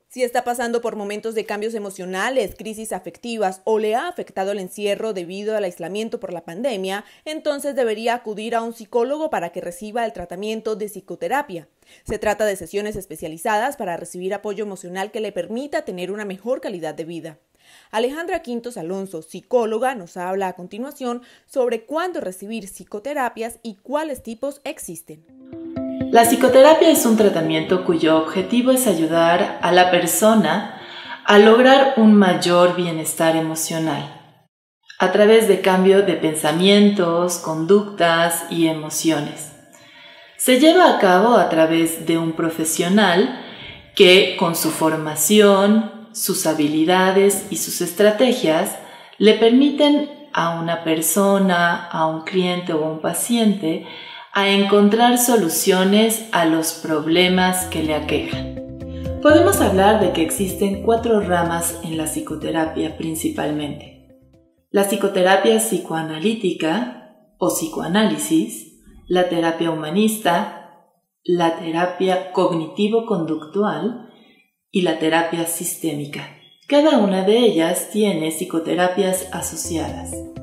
Si está pasando por momentos de cambios emocionales, crisis afectivas o le ha afectado el encierro debido al aislamiento por la pandemia, entonces debería acudir a un psicólogo para que reciba el tratamiento de psicoterapia. Se trata de sesiones especializadas para recibir apoyo emocional que le permita tener una mejor calidad de vida. Alejandra Quintos Alonso, psicóloga, nos habla a continuación sobre cuándo recibir psicoterapias y cuáles tipos existen. La psicoterapia es un tratamiento cuyo objetivo es ayudar a la persona a lograr un mayor bienestar emocional a través de cambio de pensamientos, conductas y emociones. Se lleva a cabo a través de un profesional que, con su formación, sus habilidades y sus estrategias, le permiten a una persona, a un cliente o a un paciente a encontrar soluciones a los problemas que le aquejan. Podemos hablar de que existen 4 ramas en la psicoterapia principalmente. La psicoterapia psicoanalítica o psicoanálisis, la terapia humanista, la terapia cognitivo-conductual y la terapia sistémica. Cada una de ellas tiene psicoterapias asociadas.